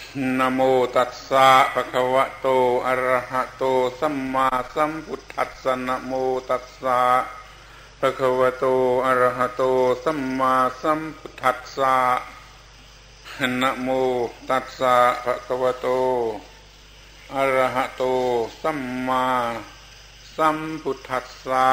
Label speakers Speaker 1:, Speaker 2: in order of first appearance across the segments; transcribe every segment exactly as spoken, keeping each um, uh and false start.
Speaker 1: นะโมตัสสะภะคะวะโตอะระหะโตสัมมาสัมพุทธัสสะนะโมตัสสะภะคะวะโตอะระหะโตสัมมาสัมพุทธัสสะนะโมตัสสะภะคะวะโตอะระหะโตสัมมาสัมพุทธัสสะ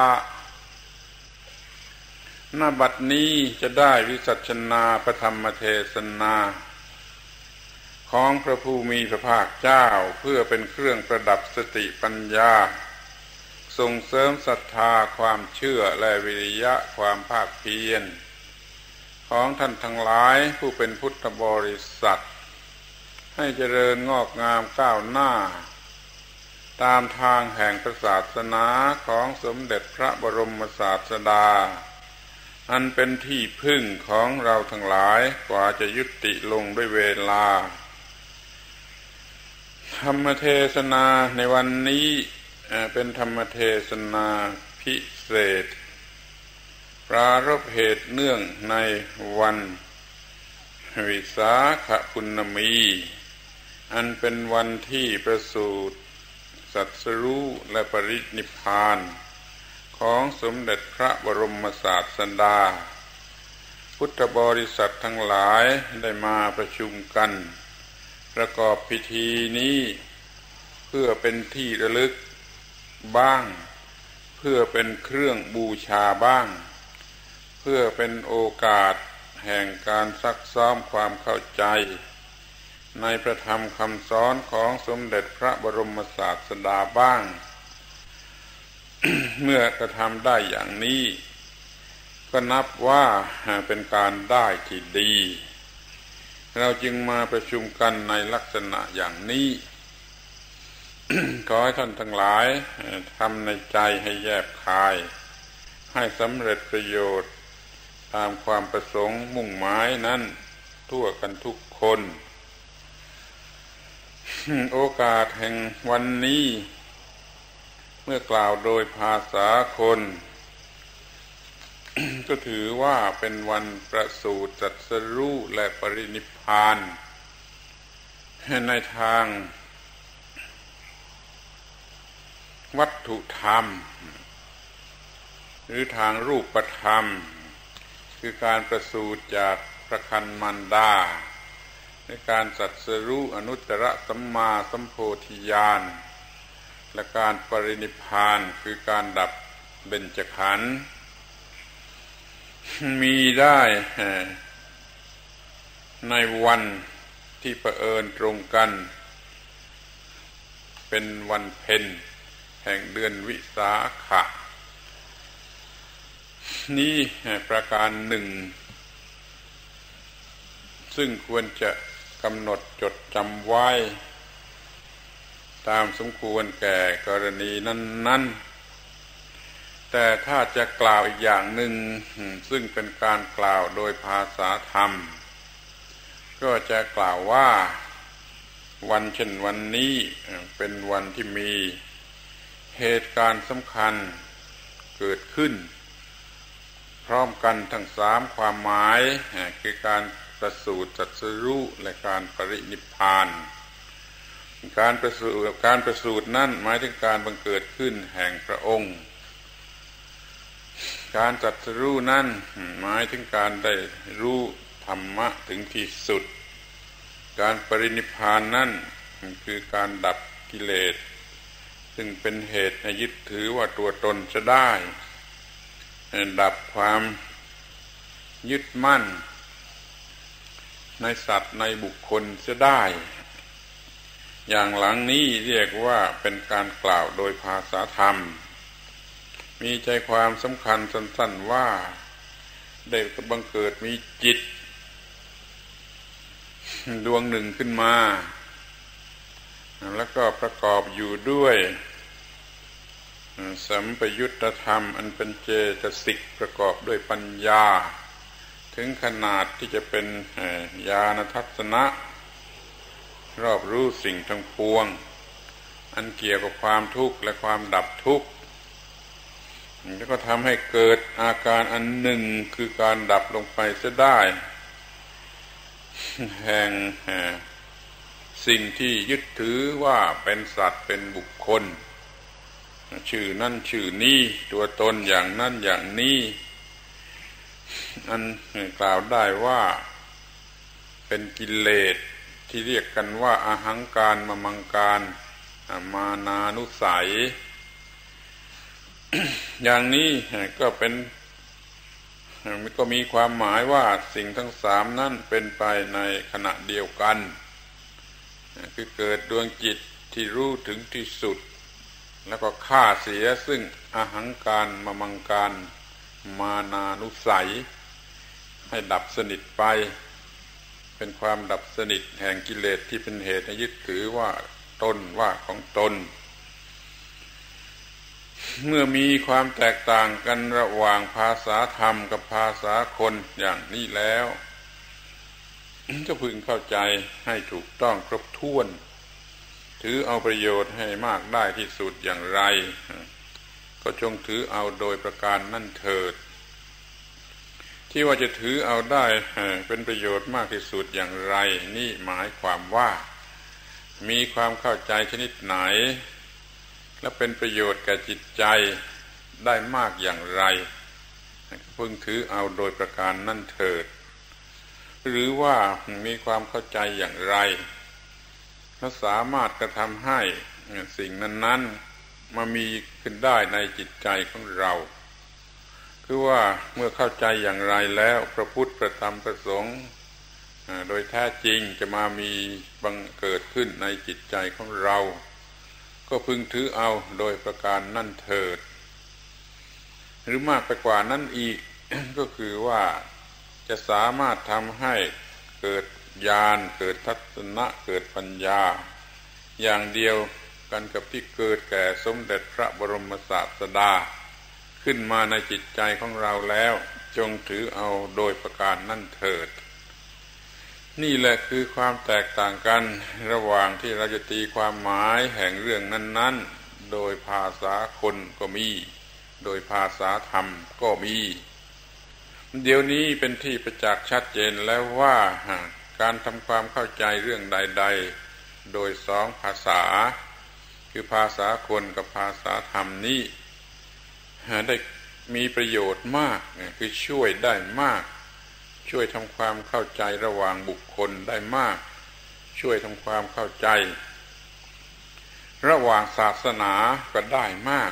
Speaker 1: ณ บัดนี้จะได้วิสัชนาพระธรรมเทศนาของพระผู้มีพระภาคเจ้าเพื่อเป็นเครื่องประดับสติปัญญาส่งเสริมศรัทธาความเชื่อและวิริยะความภาคเพียรของท่านทั้งหลายผู้เป็นพุทธบริษัทให้เจริญงอกงามก้าวหน้าตามทางแห่งพระศาสนาของสมเด็จพระบรมศาสดาอันเป็นที่พึ่งของเราทั้งหลายกว่าจะยุติลงด้วยเวลาธรรมเทศนาในวันนี้เป็นธรรมเทศนาพิเศษปรารภเหตุเนื่องในวันวิสาขปุณมีอันเป็นวันที่ประสูติตรัสรู้และปรินิพพานของสมเด็จพระบรมศาสดาพุทธบริษัททั้งหลายได้มาประชุมกันประกอบพิธีนี้เพื่อเป็นที่ระลึกบ้างเพื่อเป็นเครื่องบูชาบ้างเพื่อเป็นโอกาสแห่งการซักซ้อมความเข้าใจในพระธรรมคำสอนของสมเด็จพระบรมศาสดาบ้าง เมื่อกระทำได้อย่างนี้ก็นับว่าเป็นการได้ที่ดีเราจึงมาประชุมกันในลักษณะอย่างนี้ ขอให้ท่านทั้งหลายทำในใจให้แยบคายให้สำเร็จประโยชน์ตามความประสงค์มุ่งหมายนั้นทั่วกันทุกคน โอกาสแห่งวันนี้เมื่อกล่าวโดยภาษาคน ก็ถือว่าเป็นวันประสูติตรัสรู้และปรินิพพานในทางวัตถุธรรมหรือทางรูปธรรมคือการประสูติจากพระครรภ์มารดาในการตรัสรู้อนุตตรสัมมาสัมโพธิญาณและการปรินิพพานคือการดับเบญจขันธ์มีได้ในวันที่เผอิญตรงกันเป็นวันเพ็ญแห่งเดือนวิสาขะนี้ประการหนึ่งซึ่งควรจะกำหนดจดจำไว้ตามสมควรแก่กรณีนั้นๆแต่ถ้าจะกล่าวอีกอย่างหนึ่งซึ่งเป็นการกล่าวโดยภาษาธรรมก็จะกล่าวว่าวันเช่นวันนี้เป็นวันที่มีเหตุการณ์สำคัญเกิดขึ้นพร้อมกันทั้งสามความหมายคือการประสูติตรัสรู้และการปรินิพพานการประสูติการประสูตินั้นหมายถึงการบังเกิดขึ้นแห่งพระองค์การตรัสรู้นั้นหมายถึงการได้รู้ธรรมะถึงที่สุดการปรินิพพานนั้นคือการดับกิเลสซึ่งเป็นเหตุให้ยึดถือว่าตัวตนจะได้ดับความยึดมั่นในสัตว์ในบุคคลจะได้อย่างหลังนี้เรียกว่าเป็นการกล่าวโดยภาษาธรรมมีใจความสำคัญสั้นๆว่าได้บังเกิดมีจิตดวงหนึ่งขึ้นมาแล้วก็ประกอบอยู่ด้วยสัมปยุตตธรรมอันเป็นเจตสิกประกอบด้วยปัญญาถึงขนาดที่จะเป็นญาณทัศนะรอบรู้สิ่งทั้งปวงอันเกี่ยวกับความทุกข์และความดับทุกข์แล้วก็ทำให้เกิดอาการอันหนึ่งคือการดับลงไปเสียได้ แห่งสิ่งที่ยึดถือว่าเป็นสัตว์เป็นบุคคลชื่อนั่นชื่อนี้ตัวตนอย่างนั้นอย่างนี้อันกล่าวได้ว่าเป็นกิเลสที่เรียกกันว่าอาหังการมมังการมานานุสัย อย่างนี้ก็เป็นก็มีความหมายว่าสิ่งทั้งสามนั้นเป็นไปในขณะเดียวกันคือเกิดดวงจิตที่รู้ถึงที่สุดแล้วก็ฆ่าเสียซึ่งอาหังการมมังการมานานุสัยให้ดับสนิทไปเป็นความดับสนิทแห่งกิเลสที่เป็นเหตุให้ยึดถือว่าตนว่าของตนเมื่อมีความแตกต่างกันระหว่างภาษาธรรมกับภาษาคนอย่างนี้แล้วจะพึงเข้าใจให้ถูกต้องครบถ้วนถือเอาประโยชน์ให้มากได้ที่สุดอย่างไรก็จงถือเอาโดยประการนั่นเถิดที่ว่าจะถือเอาได้เป็นประโยชน์มากที่สุดอย่างไรนี่หมายความว่ามีความเข้าใจชนิดไหนและเป็นประโยชน์แก่จิตใจได้มากอย่างไรพึงถือเอาโดยประการนั่นเถิดหรือว่ามีความเข้าใจอย่างไรและสามารถกระทำให้สิ่งนั้นๆมามีขึ้นได้ในจิตใจของเราคือว่าเมื่อเข้าใจอย่างไรแล้วพระพุทธพระธรรมพระสงฆ์โดยแท้จริงจะมามีบังเกิดขึ้นในจิตใจของเราก็พึงถือเอาโดยประการนั่นเถิดหรือมากไปกว่านั้นอีก ก็คือว่าจะสามารถทำให้เกิดญาณเกิดทัศนะเกิดปัญญาอย่างเดียวกันกับที่เกิดแก่สมเด็จพระบรมศาสดาขึ้นมาในจิตใจของเราแล้วจงถือเอาโดยประการนั่นเถิดนี่แหละคือความแตกต่างกันระหว่างที่เราจะตีความหมายแห่งเรื่องนั้นๆโดยภาษาคนก็มีโดยภาษาธรรมก็มีเดี๋ยวนี้เป็นที่ประจักษ์ชัดเจนแล้วว่าการทำความเข้าใจเรื่องใดๆโดยสองภาษาคือภาษาคนกับภาษาธรรมนี้ได้มีประโยชน์มากคือช่วยได้มากช่วยทำความเข้าใจระหว่างบุคคลได้มากช่วยทำความเข้าใจระหว่างศาสนาก็ได้มาก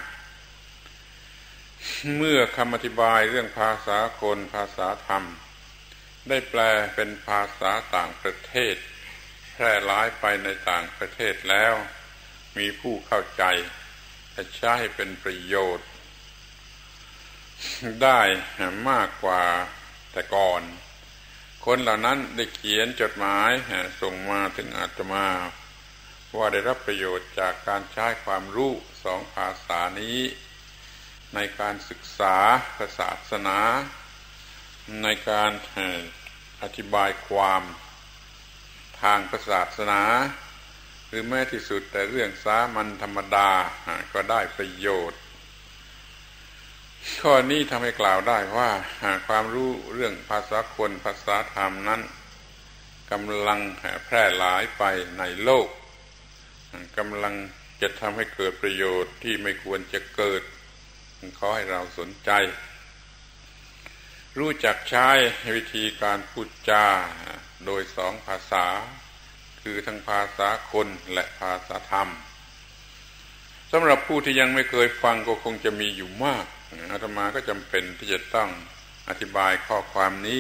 Speaker 1: เมื่อคำอธิบายเรื่องภาษาคนภาษาธรรมได้แปลเป็นภาษาต่างประเทศแพร่หลายไปในต่างประเทศแล้วมีผู้เข้าใจและใช้ให้เป็นประโยชน์ได้มากกว่าแต่ก่อนคนเหล่านั้นได้เขียนจดหมายส่งมาถึงอาตมาว่าได้รับประโยชน์จากการใช้ความรู้สองภาษานี้ในการศึกษาศาสนาในการอธิบายความทางศาสนาหรือแม้ที่สุดแต่เรื่องสามัญธรรมดาก็ได้ประโยชน์ข้อนี้ทำให้กล่าวได้ว่าความรู้เรื่องภาษาคนภาษาธรรมนั้นกำลังแพร่หลายไปในโลกกำลังจะทำให้เกิดประโยชน์ที่ไม่ควรจะเกิดขอให้เราสนใจรู้จักใช้วิธีการพูดจาโดยสองภาษาคือทั้งภาษาคนและภาษาธรรมสำหรับผู้ที่ยังไม่เคยฟังก็คงจะมีอยู่มากอาตมาก็จำเป็นที่จะต้องอธิบายข้อความนี้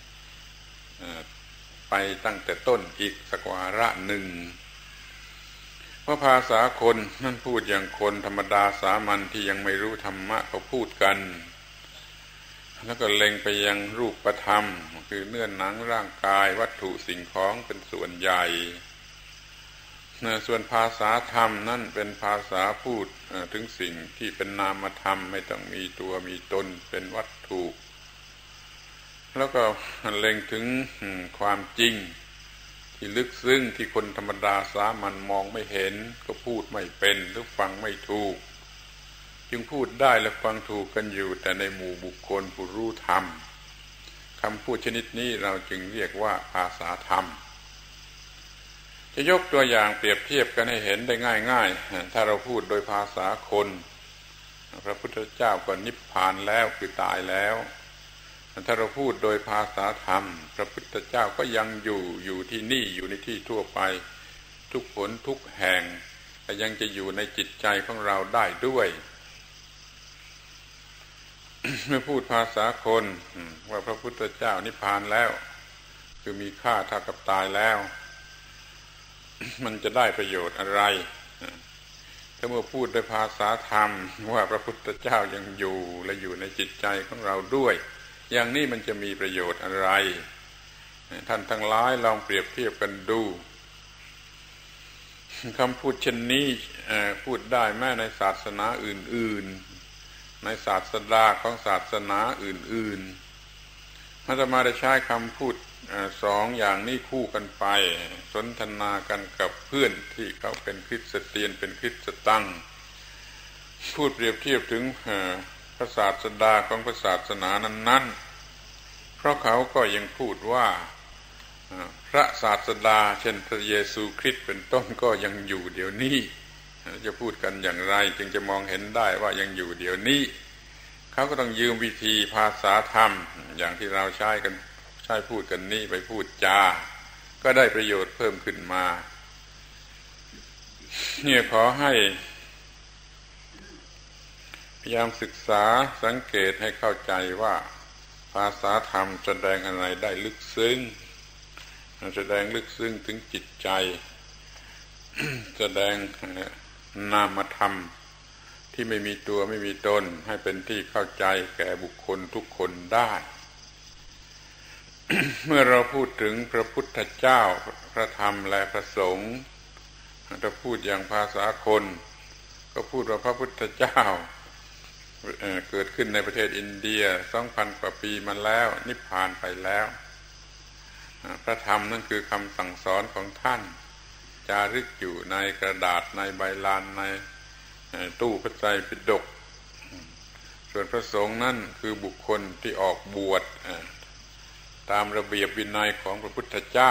Speaker 1: ไปตั้งแต่ต้นอีกสักวาระหนึ่งว่าภาษาคนนั่นพูดอย่างคนธรรมดาสามัญที่ยังไม่รู้ธรรมะเขาพูดกันแล้วก็เล็งไปยังรูปธรรมคือเนื้อหนังร่างกายวัตถุสิ่งของเป็นส่วนใหญ่ส่วนภาษาธรรมนั่นเป็นภาษาพูดถึงสิ่งที่เป็นนามธรรมไม่ต้องมีตัวมีตนเป็นวัตถุแล้วก็เล็งถึงความจริงที่ลึกซึ้งที่คนธรรมดาสามัญมองไม่เห็นก็พูดไม่เป็นหรือฟังไม่ถูกจึงพูดได้และฟังถูกกันอยู่แต่ในหมู่บุคคลผู้รู้ธรรมคำพูดชนิดนี้เราจึงเรียกว่าภาษาธรรมฉจะยกตัวอย่างเปรียบเทียบกันให้เห็นได้ง่ายๆถ้าเราพูดโดยภาษาคนพระพุทธเจ้าก็นิพพานแล้วคือตายแล้วถ้าเราพูดโดยภาษาธรรมพระพุทธเจ้าก็ยังอยู่อยู่ที่นี่อยู่ในที่ทั่วไปทุกผลทุกแห่งแต่ยังจะอยู่ในจิตใจของเราได้ด้วย เมื่อพูดภาษาคนว่าพระพุทธเจ้านิพพานแล้วคือมีค่าเท่ากับตายแล้ว มันจะได้ประโยชน์อะไรถ้าเมื่อพูดด้วยภาษาธรรมว่าพระพุทธเจ้ายังอยู่และอยู่ในจิตใจของเราด้วยอย่างนี้มันจะมีประโยชน์อะไรท่านทั้งหลายลองเปรียบเทียบกันดูคำพูดเช่นนี้พูดได้แม้ในศาสนาอื่นๆในศาสดาของศาสนาอื่นๆอาตมาได้ใช้คำพูดสองอย่างนี้คู่กันไปสนทนากันกับเพื่อนที่เขาเป็นคริสเตียนเป็นคริสตังพูดเปรียบเทียบถึงพระศาสดาของพระศาสนานั้นๆเพราะเขาก็ยังพูดว่าพระศาสดาเช่นพระเยซูคริสต์เป็นต้นก็ยังอยู่เดี๋ยวนี้จะพูดกันอย่างไรจึงจะมองเห็นได้ว่ายังอยู่เดี๋ยวนี้เขาก็ต้องยืมวิธีภาษาธรรมอย่างที่เราใช้กันใช้พูดกันนี่ไปพูดจาก็ได้ประโยชน์เพิ่มขึ้นมาเนี่ยขอให้พยายามศึกษาสังเกตให้เข้าใจว่าภาษาธรรมแสดงอะไรได้ลึกซึ้งแสดงลึกซึ้งถึงจิตใจแสดงนามธรรมที่ไม่มีตัวไม่มีตนให้เป็นที่เข้าใจแก่บุคคลทุกคนได้ เมื่อเราพูดถึงพระพุทธเจ้าพระธรรมและพระสงฆ์ถ้าพูดอย่างภาษาคนก็พูดว่าพระพุทธเจ้าเกิดขึ้นในประเทศอินเดีย สองพัน กว่าปีมาแล้วนิพพานไปแล้วพระธรรมนั่นคือคำสั่งสอนของท่านจารึกอยู่ในกระดาษในใบลานในตู้พระไตรปิฎกส่วนพระสงฆ์นั่นคือบุคคลที่ออกบวชตามระเบียบวินัยของพระพุทธเจ้า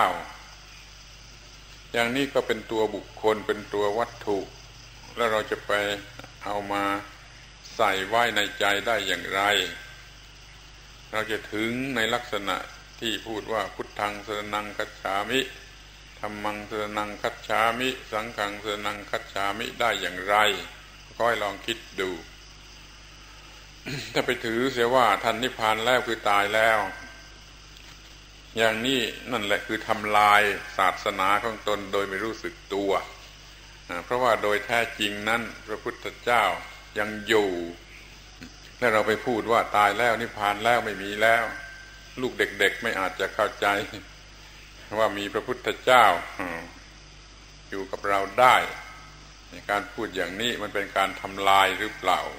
Speaker 1: อย่างนี้ก็เป็นตัวบุคคลเป็นตัววัตถุแล้วเราจะไปเอามาใส่ไว้ในใจได้อย่างไรเราจะถึงในลักษณะที่พูดว่าพุทธังสรณังคัจฉามิธัมมังสรณังคัจฉามิสังฆังสรณังคัจฉามิได้อย่างไรก็ให้ลองคิดดู ถ้าไปถือเสียว่าท่านนิพพานแล้วคือตายแล้วอย่างนี้นั่นแหละคือทำลายศาสนาของตนโดยไม่รู้สึกตัวเพราะว่าโดยแท้จริงนั้นพระพุทธเจ้ายังอยู่และเราไปพูดว่าตายแล้วนิพพานแล้วไม่มีแล้วลูกเด็กๆไม่อาจจะเข้าใจว่ามีพระพุทธเจ้าอยู่กับเราได้ในการพูดอย่างนี้มันเป็นการทำลายหรือเปล่า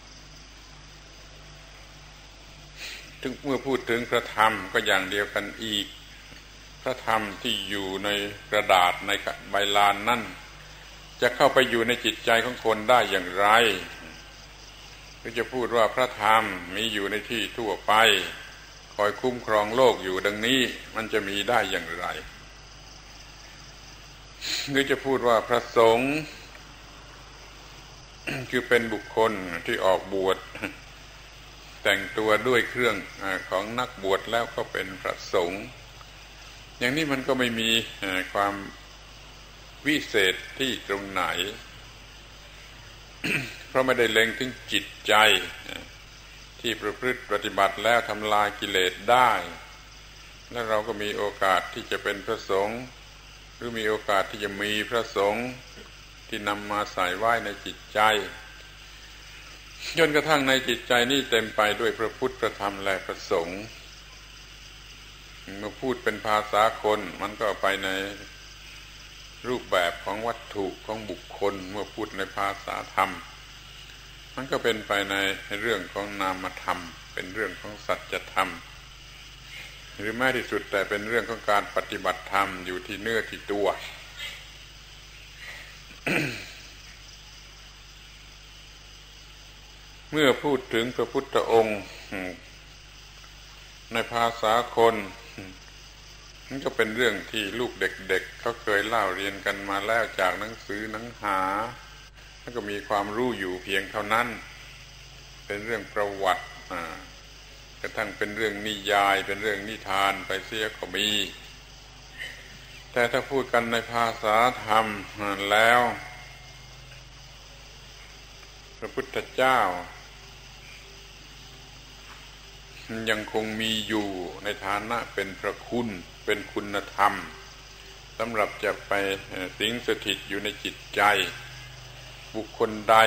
Speaker 1: ถึงเมื่อพูดถึงพระธรรมก็อย่างเดียวกันอีกพระธรรมที่อยู่ในกระดาษในใบลานนั่นจะเข้าไปอยู่ในจิตใจของคนได้อย่างไรก็จะพูดว่าพระธรรมมีอยู่ในที่ทั่วไปคอยคุ้มครองโลกอยู่ดังนี้มันจะมีได้อย่างไรหรือจะพูดว่าพระสงฆ์คือเป็นบุคคลที่ออกบวชแต่งตัวด้วยเครื่องของนักบวชแล้วก็เป็นพระสงฆ์อย่างนี้มันก็ไม่มีความวิเศษที่ตรงไหน เพราะไม่ได้เล็งถึงจิตใจที่ประพฤติปฏิบัติแล้วทำลายกิเลสได้และเราก็มีโอกาสที่จะเป็นพระสงฆ์หรือมีโอกาสที่จะมีพระสงฆ์ที่นำมาใส่ไว้ในจิตใจจนกระทั่งในจิตใจนี่เต็มไปด้วยพระพุทธพระธรรมและพระสงฆ์เมื่อพูดเป็นภาษาคนมันก็ไปในรูปแบบของวัตถุของบุคคลเมื่อพูดในภาษาธรรมมันก็เป็นไปในเรื่องของนามธรรมเป็นเรื่องของสัจธรรมหรือแม้ที่สุดแต่เป็นเรื่องของการปฏิบัติธรรมอยู่ที่เนื้อที่ตัว เมื่อพูดถึงพระพุทธองค์ในภาษาคนมันก็เป็นเรื่องที่ลูกเด็กๆ เเขาเคยเล่าเรียนกันมาแล้วจากหนังสือหนังหาแล้วก็มีความรู้อยู่เพียงเท่านั้นเป็นเรื่องประวัติกระทั่งเป็นเรื่องนิยายเป็นเรื่องนิทานไปเสียก็มีแต่ถ้าพูดกันในภาษาธรรมแล้วพระพุทธเจ้ายังคงมีอยู่ในฐานะเป็นพระคุณเป็นคุณธรรมสำหรับจะไปสิงสถิตอยู่ในจิตใจบุคคลใด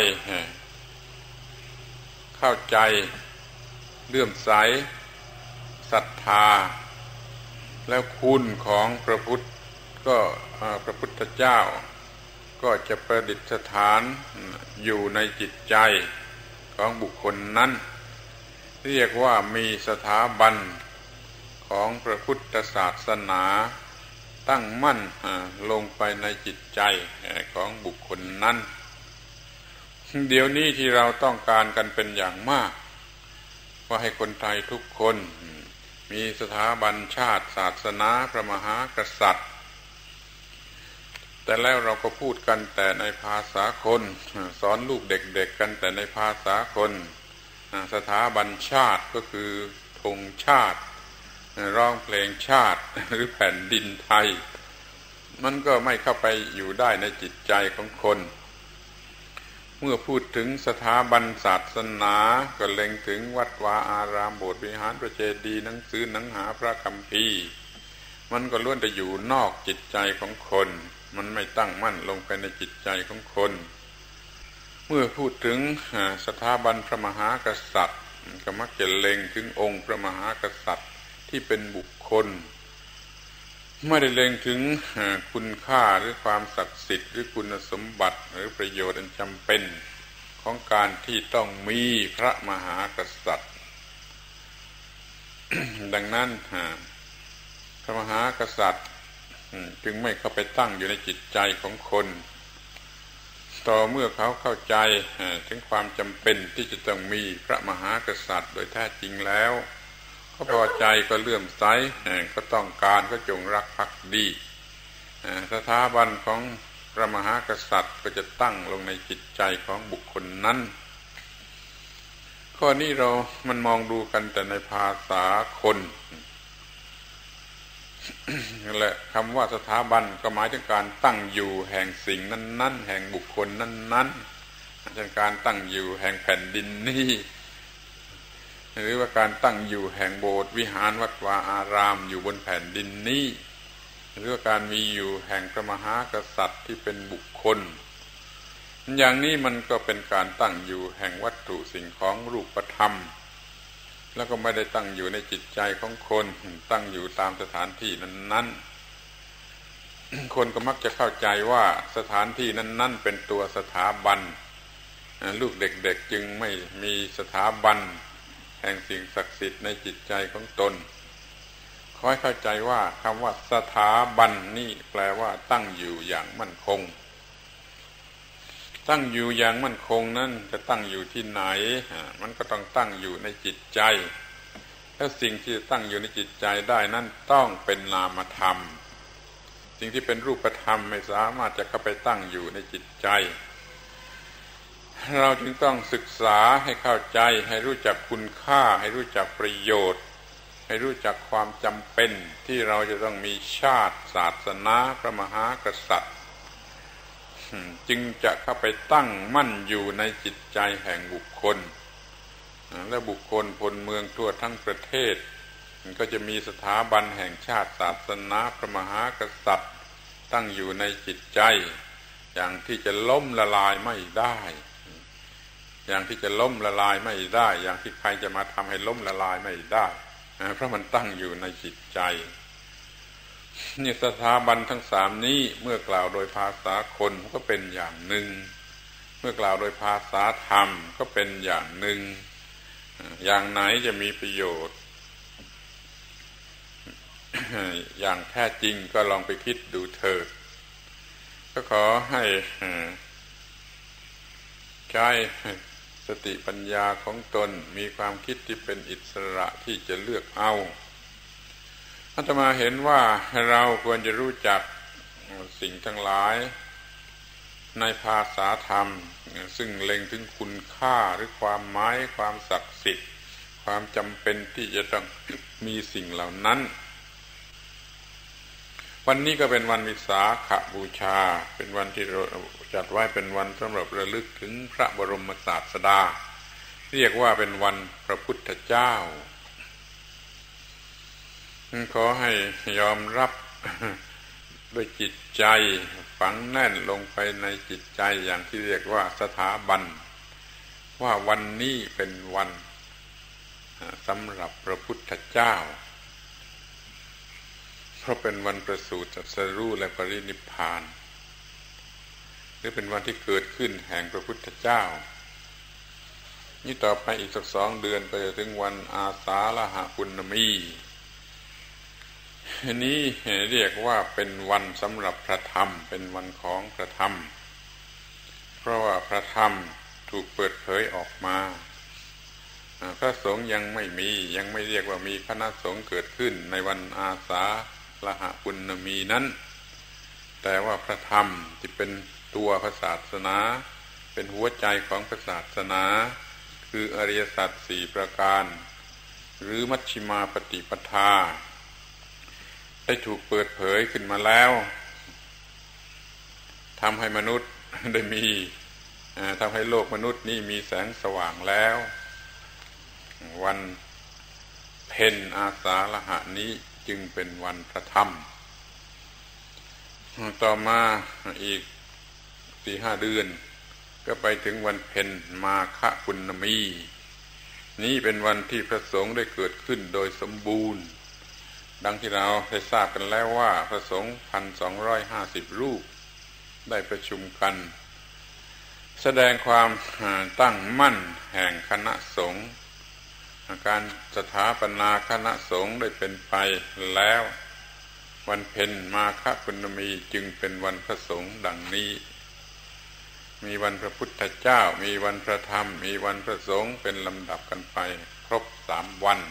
Speaker 1: เข้าใจเลื่อมใสศรัทธาแล้วคุณของพระพุทธก็พระพุทธเจ้าก็จะประดิษฐานอยู่ในจิตใจของบุคคลนั้นเรียกว่ามีสถาบันของพระพุทธศาสนาตั้งมั่นลงไปในจิตใจของบุคคลนั้นเดี๋ยวนี้ที่เราต้องการกันเป็นอย่างมากว่าให้คนไทยทุกคนมีสถาบันชาติศาสนาพระมหากษัตริย์แต่แล้วเราก็พูดกันแต่ในภาษาคนสอนลูกเด็กๆกันแต่ในภาษาคนสถาบันชาติก็คือธงชาติร้องเพลงชาติหรือแผ่นดินไทยมันก็ไม่เข้าไปอยู่ได้ในจิตใจของคนเมื่อพูดถึงสถาบันศาสนาก็เล็งถึงวัดวาอารามโบสถ์วิหารพระเจดีย์หนังสือหนังหาพระคัมภีร์มันก็ล้วนแต่อยู่นอกจิตใจของคนมันไม่ตั้งมั่นลงไปในจิตใจของคนเมื่อพูดถึงสถาบันพระมหากษัตริย์ก็มักจะเล็งถึงองค์พระมหากษัตริย์ที่เป็นบุคคลไม่ได้เล็งถึงคุณค่าหรือความศักดิ์สิทธิ์หรือคุณสมบัติหรือประโยชน์อันจำเป็นของการที่ต้องมีพระมหากษัตริย์ ดังนั้นพระมหากษัตริย์จึงไม่เข้าไปตั้งอยู่ในจิตใจของคนต่อเมื่อเขาเข้าใจถึงความจำเป็นที่จะต้องมีพระมหากษัตริย์โดยแท้จริงแล้วเขาพอใจก็เลื่อมใสก็ต้องการก็จงรักภักดีสถาบันของพระมหากษัตริย์ก็จะตั้งลงในจิตใจของบุคคลนั้นข้อนี้เรามันมองดูกันแต่ในภาษาคนนั่นแหละคำว่าสถาบันก็หมายถึงการตั้งอยู่แห่งสิ่งนั้นๆแห่งบุคคลนั้นๆเช่นการตั้งอยู่แห่งแผ่นดินนี้หรือว่าการตั้งอยู่แห่งโบสถ์วิหารวัดวาอารามอยู่บนแผ่นดินนี้หรือว่าการมีอยู่แห่งพระมหากษัตริย์ที่เป็นบุคคลอย่างนี้มันก็เป็นการตั้งอยู่แห่งวัตถุสิ่งของรูปธรรมแล้วก็ไม่ได้ตั้งอยู่ในจิตใจของคนตั้งอยู่ตามสถานที่นั้นๆคนก็มักจะเข้าใจว่าสถานที่นั้นๆเป็นตัวสถาบันลูกเด็กๆจึงไม่มีสถาบันแห่งสิ่งศักดิ์สิทธิ์ในจิตใจของตนขอให้เข้าใจว่าคำว่าสถาบันนี่แปลว่าตั้งอยู่อย่างมั่นคงตั้งอยู่อย่างมั่นคงนั้นจะตั้งอยู่ที่ไหนมันก็ต้องตั้งอยู่ในจิตใจแล้วสิ่งที่จะตั้งอยู่ในจิตใจได้นั้นต้องเป็นนามธรรมสิ่งที่เป็นรูปธรรมไม่สามารถจะเข้าไปตั้งอยู่ในจิตใจเราจึงต้องศึกษาให้เข้าใจให้รู้จักคุณค่าให้รู้จักประโยชน์ให้รู้จักความจำเป็นที่เราจะต้องมีชาติศาสนาพระมหากษัตริย์จึงจะเข้าไปตั้งมั่นอยู่ในจิตใจแห่งบุคคลและบุคคลพลเมืองทั่วทั้งประเทศมันก็จะมีสถาบันแห่งชาติศาสนาพระมหากษัตริย์ตั้งอยู่ในจิตใจอย่างที่จะล้มละลายไม่ได้อย่างที่จะล้มละลายไม่ได้อย่างที่ใครจะมาทำให้ล้มละลายไม่ได้เพราะมันตั้งอยู่ในจิตใจนี่สถาบันทั้งสามนี้เมื่อกล่าวโดยภาษาคนก็เป็นอย่างหนึ่งเมื่อกล่าวโดยภาษาธรรมก็เป็นอย่างหนึ่งอย่างไหนจะมีประโยชน์อย่างแท้จริงก็ลองไปคิดดูเถิดก็ขอให้ใช้สติปัญญาของตนมีความคิดที่เป็นอิสระที่จะเลือกเอาอาตมาเห็นว่าเราควรจะรู้จักสิ่งทั้งหลายในภาษาธรรมซึ่งเล็งถึงคุณค่าหรือความหมายความศักดิ์สิทธิ์ความจำเป็นที่จะต้องมีสิ่งเหล่านั้นวันนี้ก็เป็นวันวิสาขบูชาเป็นวันที่เราจัดไว้เป็นวันสำหรับระลึกถึงพระบรมศาสดาเรียกว่าเป็นวันพระพุทธเจ้าขอให้ยอมรับด้วยจิตใจฝังแน่นลงไปในจิตใจอย่างที่เรียกว่าสถาบันว่าวันนี้เป็นวันสำหรับพระพุทธเจ้าเพราะเป็นวันประสูติตรัสรู้และปรินิพพานหรือเป็นวันที่เกิดขึ้นแห่งพระพุทธเจ้านี่ต่อไปอีกสักสองเดือนไปถึงวันอาสาฬหปุณณมีอันนี้เรียกว่าเป็นวันสำหรับพระธรรมเป็นวันของพระธรรมเพราะว่าพระธรรมถูกเปิดเผยออกมาพระสงฆ์ยังไม่มียังไม่เรียกว่ามีคณะสงฆ์เกิดขึ้นในวันอาสาฬหปุณณมีนั้นแต่ว่าพระธรรมที่เป็นตัวพระศาสนาเป็นหัวใจของพระศาสนาคืออริยสัจสี่ประการหรือมัชฌิมาปฏิปทาได้ถูกเปิดเผยขึ้นมาแล้วทำให้มนุษย์ได้มีทำให้โลกมนุษย์นี่มีแสงสว่างแล้ววันเพ็ญอาสาฬหะนี้จึงเป็นวันพระธรรมต่อมาอีกสี่ห้าเดือนก็ไปถึงวันเพ็ญมาฆปุณณมีนี้เป็นวันที่พระสงฆ์ได้เกิดขึ้นโดยสมบูรณ์ดังที่เราได้ทราบกันแล้วว่าพระสงฆ์ หนึ่งพันสองร้อยห้าสิบ รูปได้ประชุมกันแสดงความตั้งมั่นแห่งคณะสงฆ์การสถาปนาคณะสงฆ์ได้เป็นไปแล้ววันเพ็ญมาฆปุณณมีจึงเป็นวันพระสงฆ์ดังนี้มีวันพระพุทธเจ้ามีวันพระธรรมมีวันพระสงฆ์เป็นลำดับกันไปครบสามวัน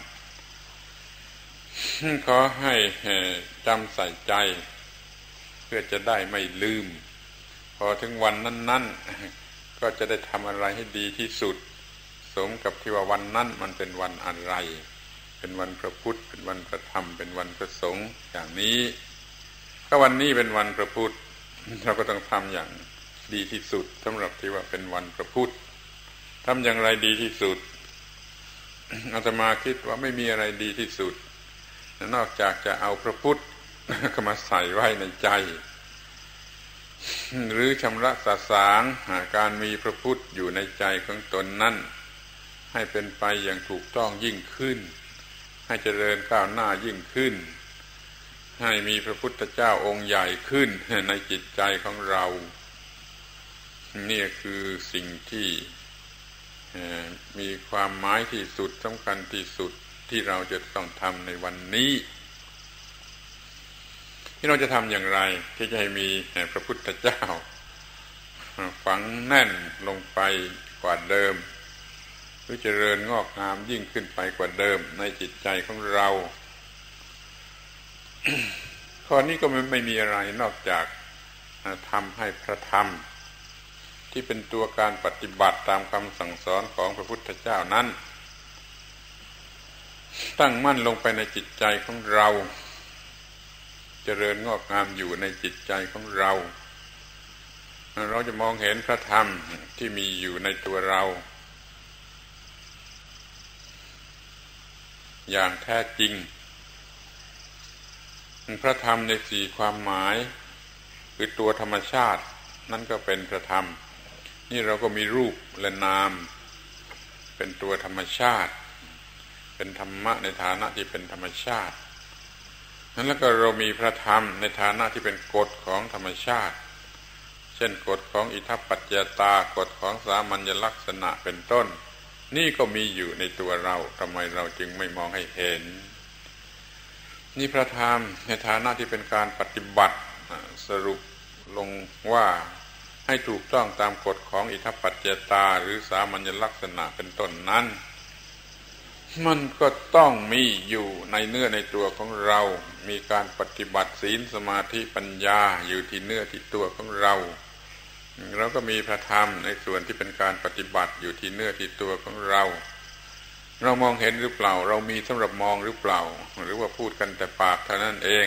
Speaker 1: ขอให้จำใส่ใจเพื่อจะได้ไม่ลืมพอถึงวันนั้นๆก็จะได้ทำอะไรให้ดีที่สุดสมกับที่ว่าวันนั้นมันเป็นวันอะไรเป็นวันพระพุทธเป็นวันพระธรรมเป็นวันพระสงฆ์อย่างนี้ถ้าวันนี้เป็นวันพระพุทธเราก็ต้องทำอย่างดีที่สุดสำหรับที่ว่าเป็นวันพระพุทธทำอย่างไรดีที่สุดอาตมาคิดว่าไม่มีอะไรดีที่สุดนอกจากจะเอาพระพุทธเข้ามาใส่ไว้ในใจหรือชำระสะสางการมีพระพุทธอยู่ในใจของตนนั้นให้เป็นไปอย่างถูกต้องยิ่งขึ้นให้เจริญก้าวหน้ายิ่งขึ้นให้มีพระพุทธเจ้าองค์ใหญ่ขึ้นในจิตใจของเรานี่คือสิ่งที่มีความหมายที่สุดสำคัญที่สุดที่เราจะต้องทำในวันนี้ที่เราจะทำอย่างไรที่จะให้มีพระพุทธเจ้าฝังแน่นลงไปกว่าเดิมหรือเจริญงอกงามยิ่งขึ้นไปกว่าเดิมในจิตใจของเรา ข้อนี้ก็ไม่มีอะไรนอกจากทำให้พระธรรมที่เป็นตัวการปฏิบัติตามคำสั่งสอนของพระพุทธเจ้านั้นตั้งมั่นลงไปในจิตใจของเราเจริญงอกงามอยู่ในจิตใจของเราเราจะมองเห็นพระธรรมที่มีอยู่ในตัวเราอย่างแท้จริงพระธรรมในสี่ความหมายคือตัวธรรมชาตินั่นก็เป็นพระธรรมนี่เราก็มีรูปและนามเป็นตัวธรรมชาติเป็นธรรมะในฐานะที่เป็นธรรมชาตินั้นแล้วก็เรามีพระธรรมในฐานะที่เป็นกฎของธรรมชาติเช่นกฎของอิทัปปัจจยตากฎของสามัญลักษณะเป็นต้นนี่ก็มีอยู่ในตัวเราทำไมเราจึงไม่มองให้เห็นนี่พระธรรมในฐานะที่เป็นการปฏิบัติสรุปลงว่าให้ถูกต้องตามกฎของอิทัปปัจจยตาหรือสามัญลักษณะเป็นต้นนั้นมันก็ต้องมีอยู่ในเนื้อในตัวของเรามีการปฏิบัติศีลสมาธิปัญญาอยู่ที่เนื้อที่ตัวของเราเราก็มีพระธรรมในส่วนที่เป็นการปฏิบัติอยู่ที่เนื้อที่ตัวของเราเรามองเห็นหรือเปล่าเรามีสำหรับมองหรือเปล่าหรือว่าพูดกันแต่ปากเท่านั้นเอง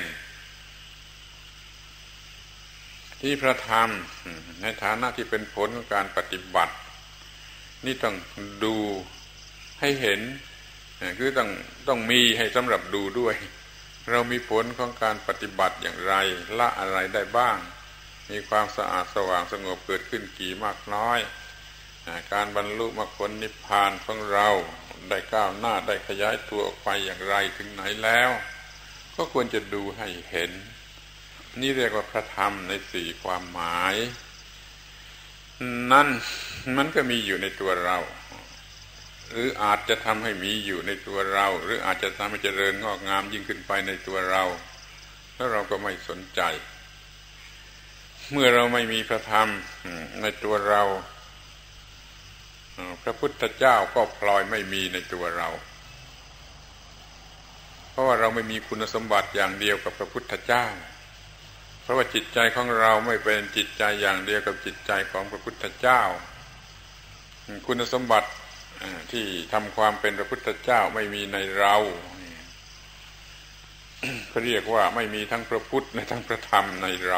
Speaker 1: ที่พระธรรมในฐานะที่เป็นผลของการปฏิบัตินี่ต้องดูให้เห็นคือต้องต้องมีให้สำหรับดูด้วยเรามีผลของการปฏิบัติอย่างไรละอะไรได้บ้างมีความสะอาดสว่างสงบเกิดขึ้นกี่มากน้อยการบรรลุมรรคผลนิพพานของเราได้ก้าวหน้าได้ขยายตัวออกไปอย่างไรถึงไหนแล้วก็ควรจะดูให้เห็นนี่เรียกว่าพระธรรมในสี่ความหมายนั่นมันก็มีอยู่ในตัวเราหรืออาจจะทำให้มีอยู่ในตัวเราหรืออาจจะทำให้เจริญงอกงามยิ่งขึ้นไปในตัวเราแล้วเราก็ไม่สนใจเมื่อเราไม่มีพระธรรมในตัวเราพระพุทธเจ้าก็พลอยไม่มีในตัวเราเพราะว่าเราไม่มีคุณสมบัติอย่างเดียวกับพระพุทธเจ้าเพราะว่าจิตใจของเราไม่เป็นจิตใจอย่างเดียวกับจิตใจของพระพุทธเจ้าคุณสมบัติที่ทำความเป็นพระพุทธเจ้าไม่มีในเราเขาเรียกว่าไม่มีทั้งพระพุทธและทั้งพระธรรมในเรา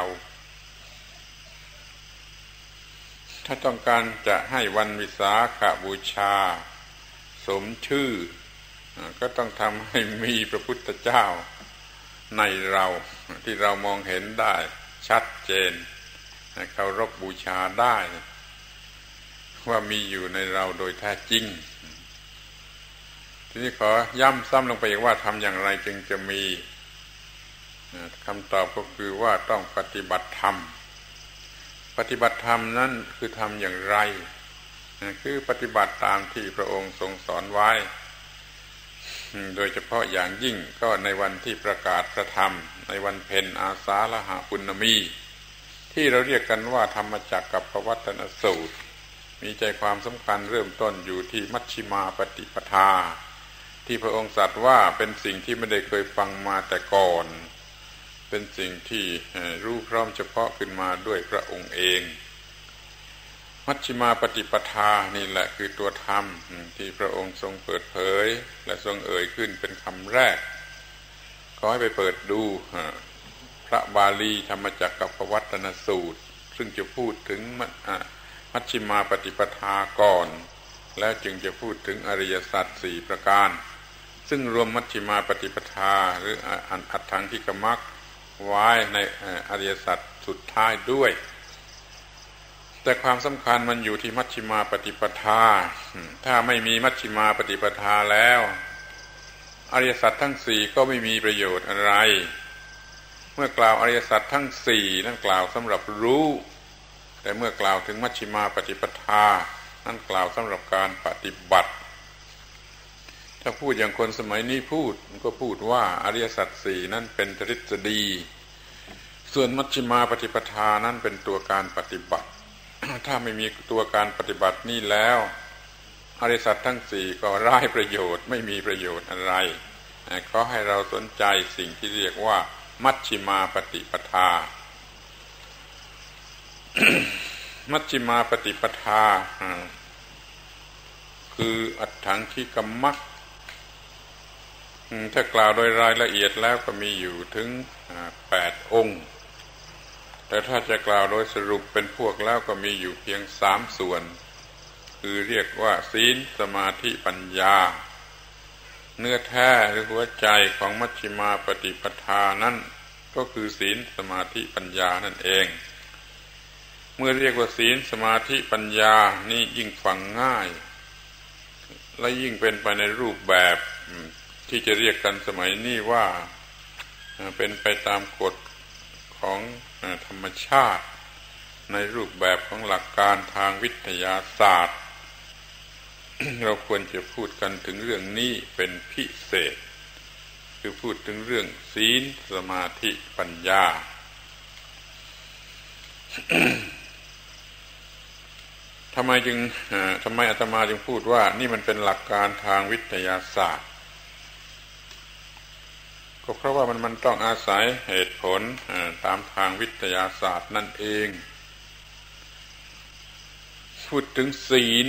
Speaker 1: ถ้าต้องการจะให้วันวิสาขบูชาสมชื่อก็ต้องทำให้มีพระพุทธเจ้าในเราที่เรามองเห็นได้ชัดเจนเคารพบูชาได้ว่ามีอยู่ในเราโดยแท้จริงทีนี้ขอย้ำซ้ำลงไปอีกว่าทำอย่างไรจึงจะมีคำตอบก็คือว่าต้องปฏิบัติธรรมปฏิบัติธรรมนั้นคือทำอย่างไรคือปฏิบัติตามที่พระองค์ทรงสอนไว้โดยเฉพาะอย่างยิ่งก็ในวันที่ประกาศพระธรรมในวันเพ็ญอาสาฬหปุณณมีที่เราเรียกกันว่าธรรมจักรกับปวัตตนสูตรมีใจความสำคัญเริ่มต้นอยู่ที่มัชฌิมาปฏิปทาที่พระองค์ตรัสว่าเป็นสิ่งที่ไม่ได้เคยฟังมาแต่ก่อนเป็นสิ่งที่รู้พร้อมเฉพาะขึ้นมาด้วยพระองค์เองมัชฌิมาปฏิปทานี่แหละคือตัวธรรมที่พระองค์ทรงเปิดเผยและทรงเอ่ยขึ้นเป็นคำแรกขอให้ไปเปิดดูพระบาลีธรรมจักรกับปวัตตนสูตรซึ่งจะพูดถึงมัชฌิมาปฏิปทาก่อนแล้วจึงจะพูดถึงอริยสัจสี่ประการซึ่งรวมมัชฌิมาปฏิปทาหรืออัตถังคิกมรรคไว้ในอริยสัจสุดท้ายด้วยแต่ความสำคัญมันอยู่ที่มัชฌิมาปฏิปทาถ้าไม่มีมัชฌิมาปฏิปทาแล้วอริยสัจทั้งสี่ก็ไม่มีประโยชน์อะไรเมื่อกล่าวอริยสัจทั้งสี่นั่นกล่าวสำหรับรู้แต่เมื่อกล่าวถึงมัชฌิมาปฏิปทานั่นกล่าวสำหรับการปฏิบัติถ้าพูดอย่างคนสมัยนี้พูดก็พูดว่าอริยสัจสี่นั้นเป็นทฤษฎีส่วนมัชฌิมาปฏิปทานั้นเป็นตัวการปฏิบัติ ถ้าไม่มีตัวการปฏิบัตินี่แล้วอริยสัจทั้งสี่ก็ไร้ประโยชน์ไม่มีประโยชน์อะไรขอให้เราสนใจสิ่งที่เรียกว่ามัชฌิมาปฏิปทา มัชฌิมาปฏิปทาคืออัตถังคิกมรรคถ้ากล่าวโดยรายละเอียดแล้วก็มีอยู่ถึงแปดองค์แต่ถ้าจะกล่าวโดยสรุปเป็นพวกแล้วก็มีอยู่เพียงสามส่วนคือเรียกว่าศีลสมาธิปัญญาเนื้อแท้หรือหัวใจของมัชฌิมาปฏิปทานั้นก็คือศีลสมาธิปัญญานั่นเองเมื่อเรียกว่าศีลสมาธิปัญญานี่ยิ่งฟังง่ายและยิ่งเป็นไปในรูปแบบที่จะเรียกกันสมัยนี้ว่าเป็นไปตามกฎของธรรมชาติในรูปแบบของหลักการทางวิทยาศาสตร์ เราควรจะพูดกันถึงเรื่องนี้เป็นพิเศษคือพูดถึงเรื่องศีลสมาธิปัญญา ทำไมจึงทำไมอาตมาจึงพูดว่านี่มันเป็นหลักการทางวิทยาศาสตร์ก็เพราะว่ามันมันต้องอาศัยเหตุผลตามทางวิทยาศาสตร์นั่นเองพูดถึงศีล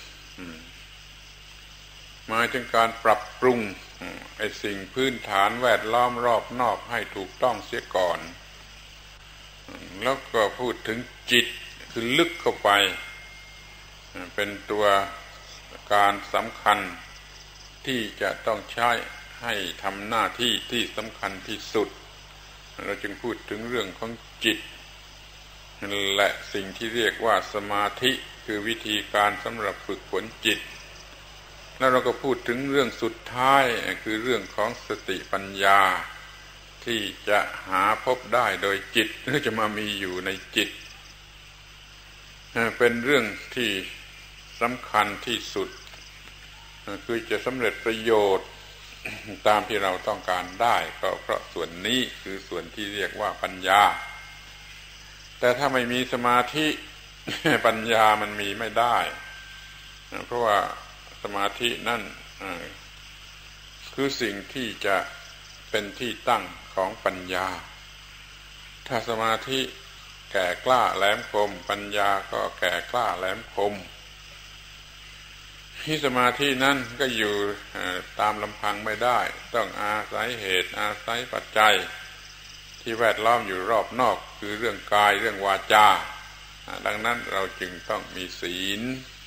Speaker 1: หมายถึงการปรับปรุงไอ้สิ่งพื้นฐานแวดล้อมรอบนอกให้ถูกต้องเสียก่อนแล้วก็พูดถึงจิตคือลึกเข้าไปเป็นตัวการสำคัญที่จะต้องใช้ให้ทำหน้าที่ที่สำคัญที่สุดเราจึงพูดถึงเรื่องของจิตและสิ่งที่เรียกว่าสมาธิคือวิธีการสำหรับฝึกฝนจิตแล้วเราก็พูดถึงเรื่องสุดท้ายคือเรื่องของสติปัญญาที่จะหาพบได้โดยจิตหรือจะมามีอยู่ในจิตเป็นเรื่องที่สำคัญที่สุดคือจะสำเร็จประโยชน์ตามที่เราต้องการได้ก็เพราะส่วนนี้คือส่วนที่เรียกว่าปัญญาแต่ถ้าไม่มีสมาธิปัญญามันมีไม่ได้เพราะว่าสมาธินั่นคือสิ่งที่จะเป็นที่ตั้งของปัญญาถ้าสมาธิแก่กล้าแหลมคมปัญญาก็แก่กล้าแหลมคมที่สมาธินั้นก็อยู่ตามลำพังไม่ได้ต้องอาศัยเหตุอาศัยปัจจัยที่แวดล้อมอยู่รอบนอกคือเรื่องกายเรื่องวาจาดังนั้นเราจึงต้องมีศีล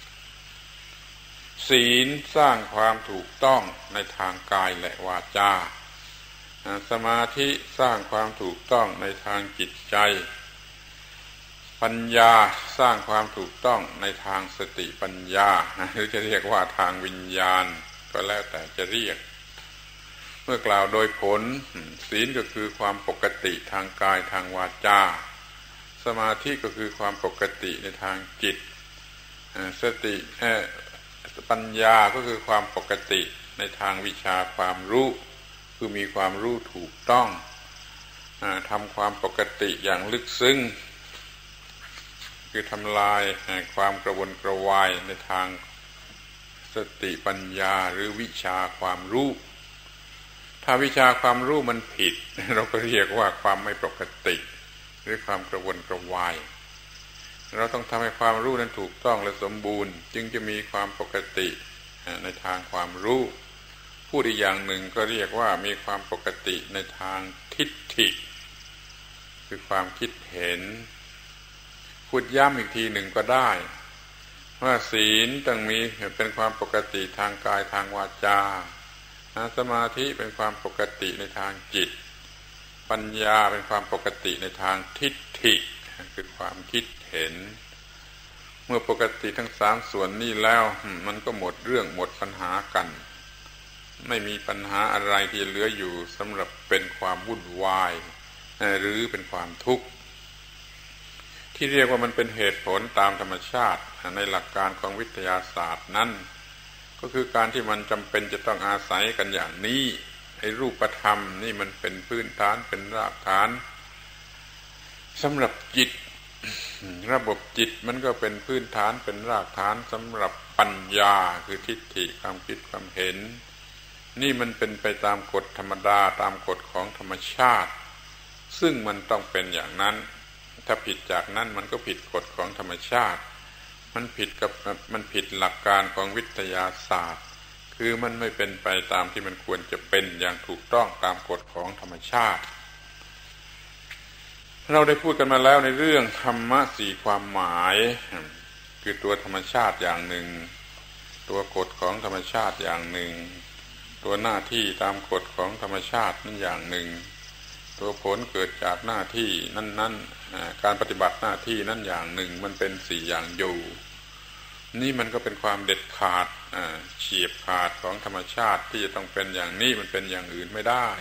Speaker 1: ศีลสร้างความถูกต้องในทางกายและวาจาสมาธิสร้างความถูกต้องในทางจิตใจปัญญาสร้างความถูกต้องในทางสติปัญญาหรือจะเรียกว่าทางวิญญาณก็แล้วแต่จะเรียกเมื่อกล่าวโดยผลศีลก็คือความปกติทางกายทางวาจาสมาธิก็คือความปกติในทางจิตสติปัญญาก็คือความปกติในทางวิชาความรู้คือมีความรู้ถูกต้องทำความปกติอย่างลึกซึ้งคือทำลายความกระวนกระวายในทางสติปัญญาหรือวิชาความรู้ถ้าวิชาความรู้มันผิดเราก็เรียกว่าความไม่ปกติหรือความกระวนกระวายเราต้องทำให้ความรู้นั้นถูกต้องและสมบูรณ์จึงจะมีความปกติในทางความรู้พูดอีกอย่างหนึ่งก็เรียกว่ามีความปกติในทางทิฏฐิคือความคิดเห็นพูดย้ำอีกทีหนึ่งก็ได้ว่าศีลต้องมีเป็นความปกติทางกายทางวาจาสมาธิเป็นความปกติในทางจิตปัญญาเป็นความปกติในทางทิฏฐิคือความคิดเห็นเมื่อปกติทั้งสามส่วนนี้แล้วมันก็หมดเรื่องหมดปัญหากันไม่มีปัญหาอะไรที่เหลืออยู่สำหรับเป็นความวุ่นวายหรือเป็นความทุกข์ที่เรียกว่ามันเป็นเหตุผลตามธรรมชาติในหลักการของวิทยาศาสตร์นั้นก็คือการที่มันจำเป็นจะต้องอาศัยกันอย่างนี้ไอ้รูปธรรมนี่มันเป็นพื้นฐานเป็นรากฐานสำหรับจิตระบบจิตมันก็เป็นพื้นฐานเป็นรากฐานสำหรับปัญญาคือทิฏฐิความคิดความเห็นนี่มันเป็นไปตามกฎธรรมดาตามกฎของธรรมชาติซึ่งมันต้องเป็นอย่างนั้นถ้าผิดจากนั้นมันก็ผิดกฎของธรรมชาติมันผิดกับมันผิดหลักการของวิทยาศาสตร์คือมันไม่เป็นไปตามที่มันควรจะเป็นอย่างถูกต้องตามกฎของธรรมชาติเราได้พูดกันมาแล้วในเรื่องธรรมะสี่ความหมายคือตัวธรรมชาติอย่างหนึ่งตัวกฎของธรรมชาติอย่างหนึ่งตัวหน้าที่ตามกฎของธรรมชาตินั่นอย่างหนึ่งตัวผลเกิดจากหน้าที่นั่นๆการปฏิบัติหน้าที่นั่นอย่างหนึ่งมันเป็นสี่อย่างอยู่นี่มันก็เป็นความเด็ดขาดเฉียบขาดของธรรมชาติที่จะต้องเป็นอย่างนี้มันเป็นอย่างอื่นไม่ได้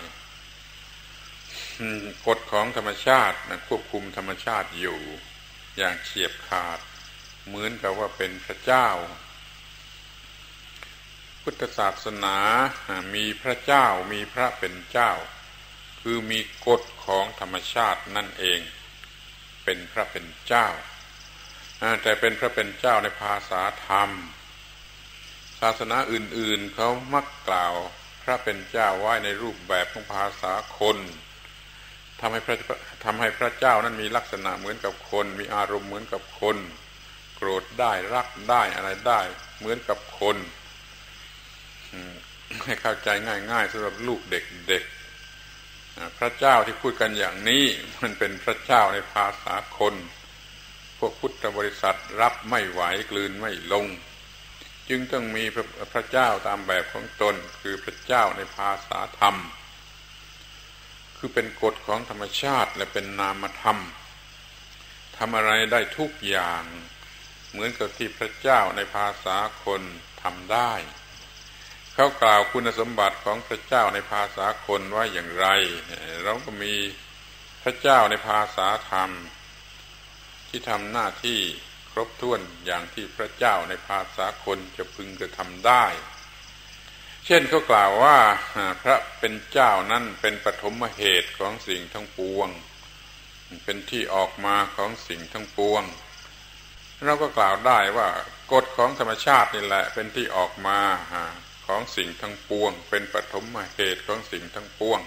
Speaker 1: กฎของธรรมชาติควบคุมธรรมชาติอยู่อย่างเฉียบขาดเหมือนกับว่าเป็นพระเจ้าพุทธศาสนามีพระเจ้ามีพระเป็นเจ้าคือมีกฎของธรรมชาตินั่นเองเป็นพระเป็นเจ้าแต่เป็นพระเป็นเจ้าในภาษาธรรมศาสนาอื่นๆเขามักกล่าวพระเป็นเจ้าไว้ในรูปแบบของภาษาคนทำให้พระทำให้พระเจ้านั้นมีลักษณะเหมือนกับคนมีอารมณ์เหมือนกับคนโกรธได้รักได้อะไรได้เหมือนกับคนให้เข้าใจง่ายๆสำหรับลูกเด็กๆพระเจ้าที่พูดกันอย่างนี้มันเป็นพระเจ้าในภาษาคนพวกพุทธบริษัทรับไม่ไหวกลืนไม่ลงจึงต้องมีพระเจ้าตามแบบของตนคือพระเจ้าในภาษาธรรมคือเป็นกฎของธรรมชาติและเป็นนามธรรมทำอะไรได้ทุกอย่างเหมือนกับที่พระเจ้าในภาษาคนทำได้เขากล่าวคุณสมบัติของพระเจ้าในภาษาคนว่าอย่างไรเราก็มีพระเจ้าในภาษาธรรมที่ทำหน้าที่ครบถ้วนอย่างที่พระเจ้าในภาษาคนจะพึงกระทำได้เช่นเขากล่าวว่าพระเป็นเจ้านั้นเป็นปฐมเหตุของสิ่งทั้งปวงเป็นที่ออกมาของสิ่งทั้งปวงเราก็กล่าวได้ว่ากฎของธรรมชาตินี่แหละเป็นที่ออกมาของสิ่งทั้งปวงเป็นปฐมเหตุของสิ่งทั้งปวง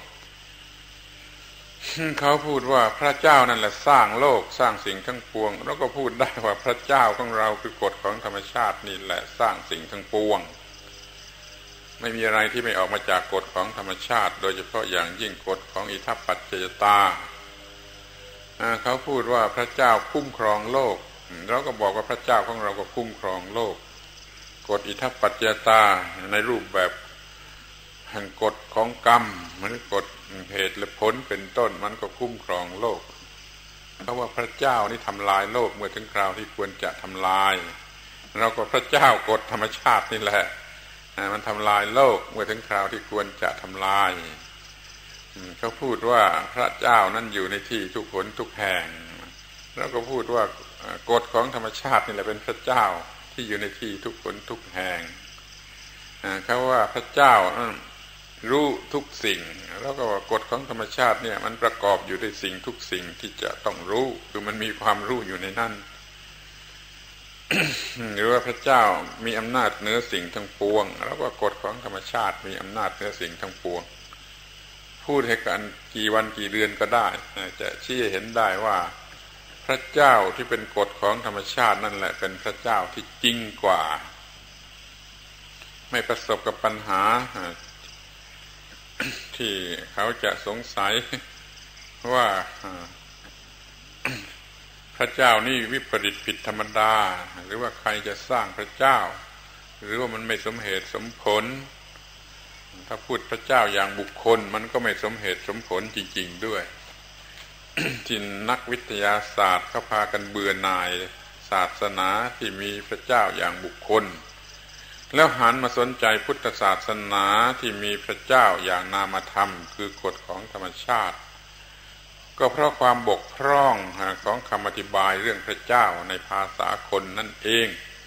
Speaker 1: เขาพูดว่าพระเจ้านั่นแหละสร้างโลกสร้างสิ่งทั้งปวงเราก็พูดได้ว่าพระเจ้าของเราคือกฎของธรรมชาตินี่แหละสร้างสิ่งทั้งปวงไม่มีอะไรที่ไม่ออกมาจากกฎของธรรมชาติโดยเฉพาะอย่างยิ่งกฎของอิทัปปัจจยตาเขาพูดว่าพระเจ้าคุ้มครองโลกเราก็บอกว่าพระเจ้าของเราก็คุ้มครองโลกกฎอิทัปปัจจยตาในรูปแบบแห่งกฎของกรรมเหมือนกฎเหตุและผลเป็นต้นมันก็คุ้มครองโลกเพราะว่าพระเจ้านี่ทำลายโลกเมื่อถึงคราวที่ควรจะทำลายเราก็พระเจ้ากฎธรรมชาตินี่แหละมันทำลายโลกเมื่อถึงคราวที่ควรจะทำลายเขาพูดว่าพระเจ้านั้นอยู่ในที่ทุกหนทุกแห่งเราก็พูดว่ากฎของธรรมชาตินี่แหละเป็นพระเจ้าที่อยู่ในที่ทุกหนทุกแห่งเขาว่าพระเจ้ารู้ทุกสิ่งแล้วก็ว่ากฎของธรรมชาติเนี่ยมันประกอบอยู่ด้วยสิ่งทุกสิ่งที่จะต้องรู้คือมันมีความรู้อยู่ในนั้น หรือว่าพระเจ้ามีอำนาจเหนือสิ่งทั้งปวงแล้วก็กฎของธรรมชาติมีอำนาจเหนือสิ่งทั้งปวงพูดให้กันกี่วันกี่เดือนก็ได้จะชี้เห็นได้ว่าพระเจ้าที่เป็นกฎของธรรมชาตินั่นแหละเป็นพระเจ้าที่จริงกว่าไม่ประสบกับปัญหาที่เขาจะสงสัยว่าพระเจ้านี่วิปริตผิดธรรมดาหรือว่าใครจะสร้างพระเจ้าหรือว่ามันไม่สมเหตุสมผลถ้าพูดพระเจ้าอย่างบุคคลมันก็ไม่สมเหตุสมผลจริงๆด้วย ที่นักวิทยาศาสตร์เขาพากันเบื่อหน่ายศาสนาที่มีพระเจ้าอย่างบุคคลแล้วหันมาสนใจพุทธศาสนาที่มีพระเจ้าอย่างนามธรรมคือกฎของธรรมชาติก็เพราะความบกพร่องของคำอธิบายเรื่องพระเจ้าในภาษาคนนั่นเอง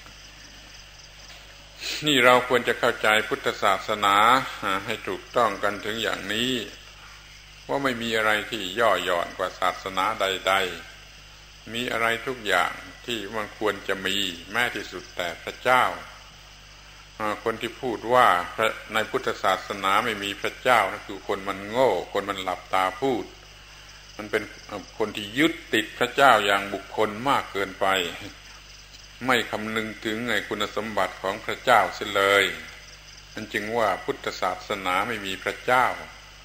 Speaker 1: นี่เราควรจะเข้าใจพุทธศาสนาให้ถูกต้องกันถึงอย่างนี้ว่าไม่มีอะไรที่ย่อหย่อนกว่าศาสนาใดๆมีอะไรทุกอย่างที่มันควรจะมีแม้ที่สุดแต่พระเจ้าคนที่พูดว่าในพุทธศาสนาไม่มีพระเจ้านั่นคือคนมันโง่คนมันหลับตาพูดมันเป็นคนที่ยึดติดพระเจ้าอย่างบุคคลมากเกินไปไม่คำนึงถึงไงคุณสมบัติของพระเจ้าเสียเลยนั่นจึงว่าพุทธศาสนาไม่มีพระเจ้า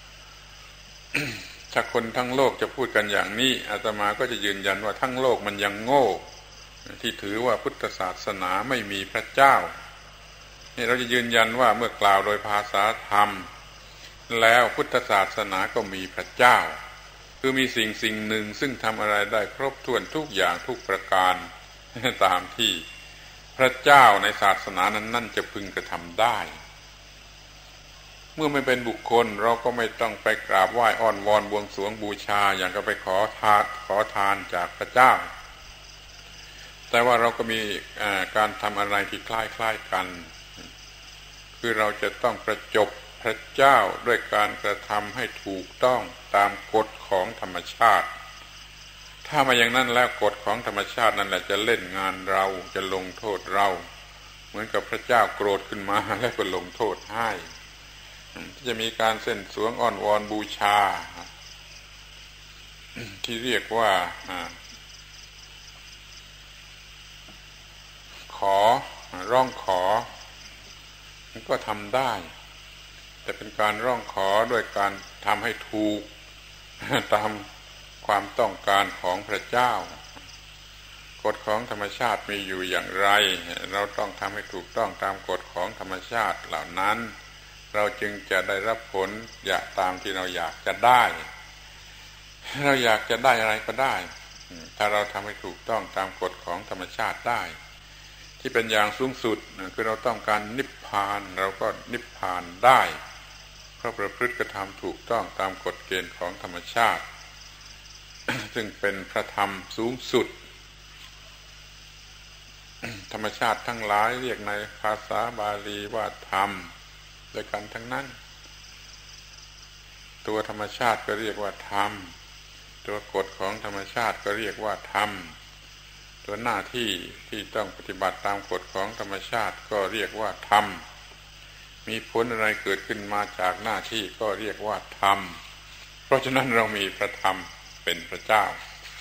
Speaker 1: ถ้าคนทั้งโลกจะพูดกันอย่างนี้อาตมาก็จะยืนยันว่าทั้งโลกมันยังโง่ที่ถือว่าพุทธศาสนาไม่มีพระเจ้านี่เราจะยืนยันว่าเมื่อกล่าวโดยภาษาธรรมแล้วพุทธศาสนาก็มีพระเจ้าคือมีสิ่งสิ่งหนึ่งซึ่งทำอะไรได้ครบถ้วนทุกอย่างทุกประการตามที่พระเจ้าในศาสนานั้นนั่นจะพึงกระทำได้เมื่อไม่เป็นบุคคลเราก็ไม่ต้องไปกราบไหว้อ้อนวอนบวงสรวงบูชาอย่างก็ไปขอทานขอทานจากพระเจ้าแต่ว่าเราก็มีการทำอะไรที่คล้ายๆกันคือเราจะต้องประจบพระเจ้าด้วยการกระทำให้ถูกต้องตามกฎของธรรมชาติถ้ามาอย่างนั้นแล้วกฎของธรรมชาตินั่นแหละจะเล่นงานเราจะลงโทษเราเหมือนกับพระเจ้าโกรธขึ้นมาแล้วก็ลงโทษให้ที่จะมีการเส้นสวงอ้อนวอนบูชาที่เรียกว่าขอร้องขอมันก็ทำได้แต่เป็นการร้องขอด้วยการทำให้ถูกตามความต้องการของพระเจ้ากฎของธรรมชาติมีอยู่อย่างไรเราต้องทำให้ถูกต้องตามกฎของธรรมชาติเหล่านั้นเราจึงจะได้รับผลอยากตามที่เราอยากจะได้เราอยากจะได้อะไรก็ได้ถ้าเราทำให้ถูกต้องตามกฎของธรรมชาติได้ที่เป็นอย่างสูงสุดคือเราต้องการนิพพานเราก็นิพพานได้เพราะประพฤติกระทำถูกต้องตามกฎเกณฑ์ของธรรมชาติ ซึ่งเป็นพระธรรมสูงสุด ธรรมชาติทั้งหลายเรียกในภาษาบาลีว่าธรรมด้วยกันทั้งนั้นตัวธรรมชาติก็เรียกว่าธรรมตัวกฎของธรรมชาติก็เรียกว่าธรรมตัวหน้าที่ที่ต้องปฏิบัติตามกฎของธรรมชาติก็เรียกว่าธรรมมีผลอะไรเกิดขึ้นมาจากหน้าที่ก็เรียกว่าธรรมเพราะฉะนั้นเรามีพระธรรมเป็นพระเจ้า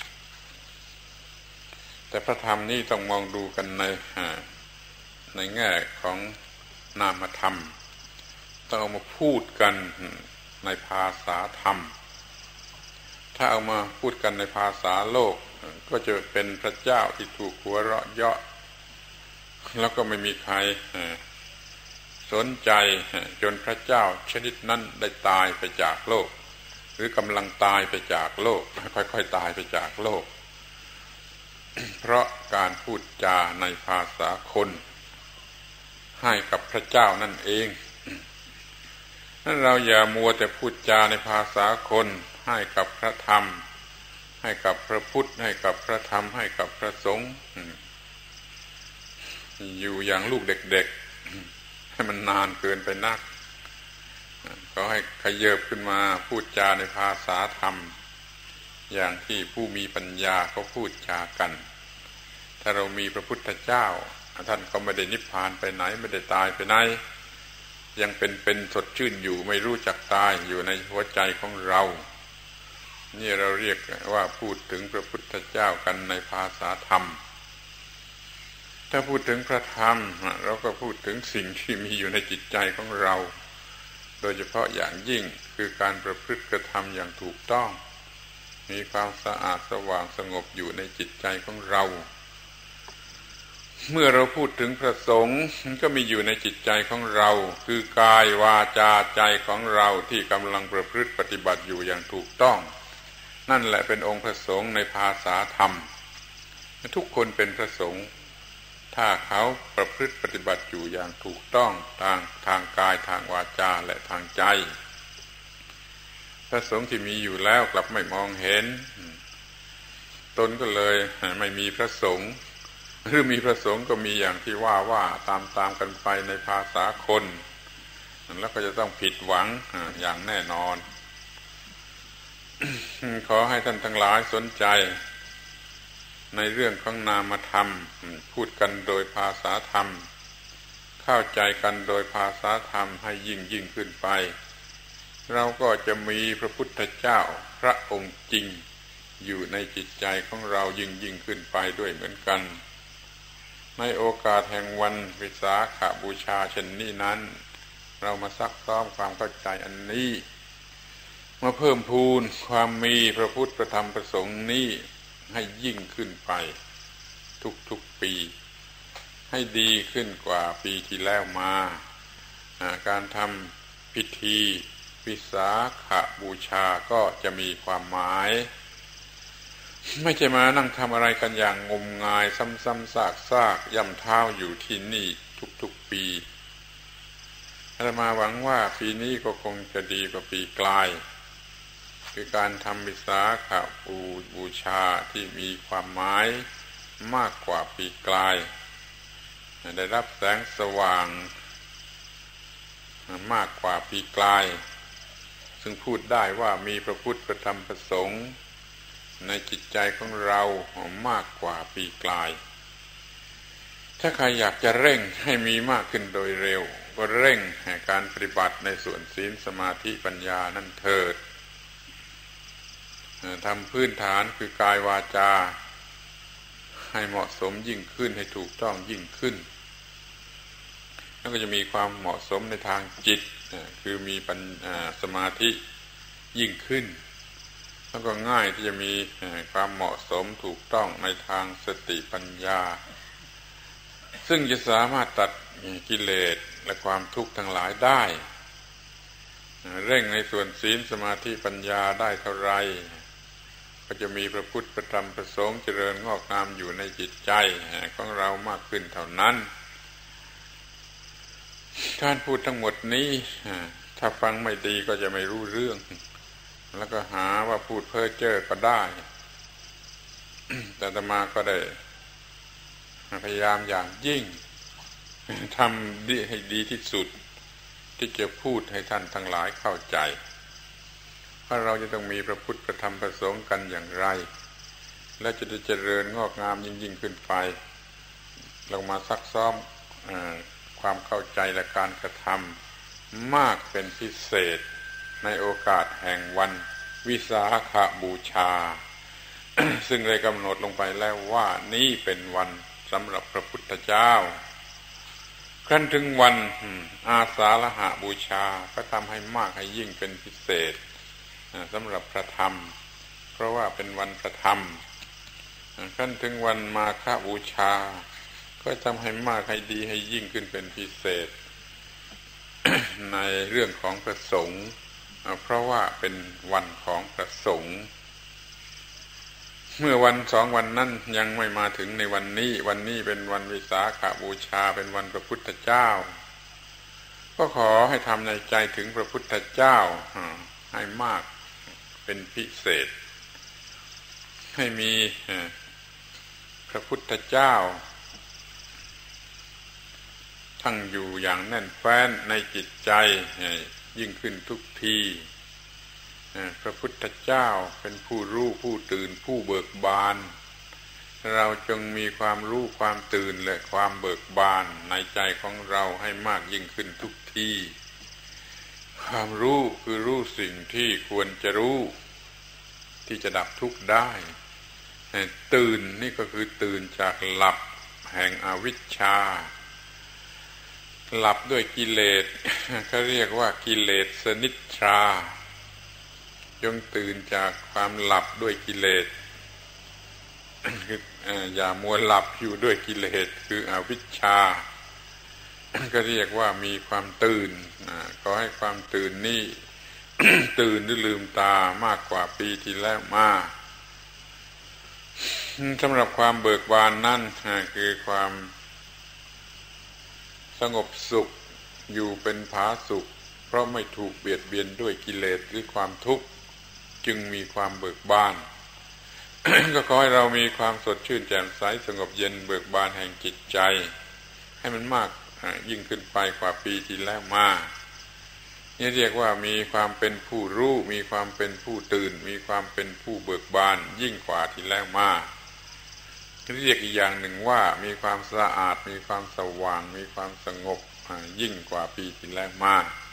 Speaker 1: แต่พระธรรมนี้ต้องมองดูกันในในแง่ของนามธรรมต้องเอามาพูดกันในภาษาธรรมถ้าเอามาพูดกันในภาษาโลกก็จะเป็นพระเจ้าที่ถูกหัวเราะเยาะแล้วก็ไม่มีใครสนใจจนพระเจ้าชนิดนั้นได้ตายไปจากโลกหรือกำลังตายไปจากโลกค่อยๆตายไปจากโลกเพราะการพูดจาในภาษาคนให้กับพระเจ้านั่นเองนั้นเราอย่ามัวแต่พูดจาในภาษาคนให้กับพระธรรมให้กับพระพุทธให้กับพระธรรมให้กับพระสงฆ์อยู่อย่างลูกเด็กๆให้มันนานเกินไปนักก็ให้ขยับขึ้นมาพูดจาในภาษาธรรมอย่างที่ผู้มีปัญญาเขาพูดจากันถ้าเรามีพระพุทธเจ้าท่านก็ไม่ได้นิพพานไปไหนไม่ได้ตายไปไหนยังเป็นเป็นสดชื่นอยู่ไม่รู้จักตายอยู่ในหัวใจของเรานี่เราเรียกว่าพูดถึงพระพุทธเจ้ากันในภาษาธรรมถ้าพูดถึงพระธรรมเราก็พูดถึงสิ่งที่มีอยู่ในจิตใจของเราโดยเฉพาะอย่างยิ่งคือการประพฤติกระทำอย่างถูกต้องมีความสะอาดสว่างสงบอยู่ในจิตใจของเราเมื่อเราพูดถึงพระสงฆ์มันก็มีอยู่ในจิตใจของเราคือกายวาจาใจของเราที่กำลังประพฤติปฏิบัติอยู่อย่างถูกต้องนั่นแหละเป็นองค์พระสงฆ์ในภาษาธรรมทุกคนเป็นพระสงฆ์ถ้าเขาประพฤติปฏิบัติอยู่อย่างถูกต้องทางทางกายทางวาจาและทางใจพระสงฆ์ที่มีอยู่แล้วกลับไม่มองเห็นตนก็เลยไม่มีพระสงฆ์หรือมีพระสงฆ์ก็มีอย่างที่ว่าว่าตามตามกันไปในภาษาคนแล้วก็จะต้องผิดหวังอย่างแน่นอน ขอให้ท่านทั้งหลายสนใจในเรื่องของนามธรรมพูดกันโดยภาษาธรรมเข้าใจกันโดยภาษาธรรมให้ยิ่งยิ่งขึ้นไปเราก็จะมีพระพุทธเจ้าพระองค์จริงอยู่ในจิตใจของเรายิ่งยิ่งขึ้นไปด้วยเหมือนกันในโอกาสแห่งวันวิสาขบูชาเช่นนี้นั้นเรามาซักซ้อมความเข้าใจอันนี้มาเพิ่มพูนความมีพระพุทธพระธรรมพระสงฆ์นี้ให้ยิ่งขึ้นไปทุกๆปีให้ดีขึ้นกว่าปีที่แล้วมาการทำพิธีวิสาขบูชาก็จะมีความหมายไม่ใช่มานั่งทำอะไรกันอย่างงมงายซ้ำๆซากๆย่ำเท้าอยู่ที่นี่ทุกๆปีอาตมาหวังว่าปีนี้ก็คงจะดีกว่าปีกลายคือการทำวิสาขบูชาที่มีความหมายมากกว่าปีกลายได้รับแสงสว่างมากกว่าปีกลายซึ่งพูดได้ว่ามีพระพุทธพระธรรมพระสงฆ์ในจิตใจของเรามากกว่าปีกลายถ้าใครอยากจะเร่งให้มีมากขึ้นโดยเร็วก็เร่งการปฏิบัติในส่วนศีลสมาธิปัญญานั่นเถิดทำพื้นฐานคือกายวาจาให้เหมาะสมยิ่งขึ้นให้ถูกต้องยิ่งขึ้นแล้วก็จะมีความเหมาะสมในทางจิตคือมีปัญสมาธิยิ่งขึ้นแล้วก็ง่ายที่จะมีความเหมาะสมถูกต้องในทางสติปัญญาซึ่งจะสามารถตัดกิเลสและความทุกข์ทั้งหลายได้เร่งในส่วนศีลสมาธิปัญญาได้เท่าไรก็จะมีพระพุทธพระธรรมพระสงฆ์เจริญงอกงามอยู่ในจิตใจของเรามากขึ้นเท่านั้นท่านพูดทั้งหมดนี้ถ้าฟังไม่ดีก็จะไม่รู้เรื่องแล้วก็หาว่าพูดเพ้อเจ้อก็ได้ แต่อาตมาก็ได้พยายามอย่างยิ่งทำดีให้ดีที่สุดที่จะพูดให้ท่านทั้งหลายเข้าใจว่าเราจะต้องมีพระพุทธพระธรรมพระสงฆ์กันอย่างไรและจะได้เจริญงอกงามยิ่งยิ่งขึ้นไปเรามาซักซ้อมความเข้าใจและการกระทำมากเป็นพิเศษในโอกาสแห่งวันวิสาขบูชา ซึ่งได้กำหนดลงไปแล้วว่านี้เป็นวันสำหรับพระพุทธเจ้าครั้นถึงวันอาสาฬหบูชาก็ทำให้มากให้ยิ่งเป็นพิเศษสำหรับพระธรรมเพราะว่าเป็นวันพระธรรมครั้นถึงวันมาฆบูชาก็ทำให้มากให้ดีให้ยิ่งขึ้นเป็นพิเศษ ในเรื่องของพระสงฆ์เพราะว่าเป็นวันของพระสงฆ์เมื่อวันสองวันนั้นยังไม่มาถึงในวันนี้วันนี้เป็นวันวิสาขบูชาเป็นวันพระพุทธเจ้าก็ขอให้ทำในใจถึงพระพุทธเจ้าให้มากเป็นพิเศษให้มีพระพุทธเจ้าตั้งอยู่อย่างแน่นแฟ้นในจิตใจยิ่งขึ้นทุกทีพระพุทธเจ้าเป็นผู้รู้ผู้ตื่นผู้เบิกบานเราจงมีความรู้ความตื่นและความเบิกบานในใจของเราให้มากยิ่งขึ้นทุกทีความรู้คือรู้สิ่งที่ควรจะรู้ที่จะดับทุกข์ได้ตื่นนี่ก็คือตื่นจากหลับแห่งอวิชชาหลับด้วยกิเลสเขาเรียกว่ากิเลสนิทราจงตื่นจากความหลับด้วยกิเลสอย่ามัวหลับอยู่ด้วยกิเลสคืออวิชชาก็เรียกว่ามีความตื่นขอให้ความตื่นนี่ ตื่นหรือลืมตามากกว่าปีที่แล้วมาสำหรับความเบิกบานนั่นคือความสงบสุขอยู่เป็นผาสุขเพราะไม่ถูกเบียดเบียนด้วยกิเลสหรือความทุกข์จึงมีความเบิกบาน ก็ขอให้เรามีความสดชื่นแจ่มใสสงบเย็นเบิกบานแห่งจิตใจให้มันมากยิ่งขึ้นไปกว่าปีที่แล้วมานี่เรียกว่ามีความเป็นผู้รู้มีความเป็นผู้ตื่นมีความเป็นผู้เบิกบานยิ่งกว่าที่แล้วมาเรียกอีกอย่างหนึ่งว่ามีความสะอาดมีความสว่างมีความสงบยิ่งกว่าปีที่แล้วมา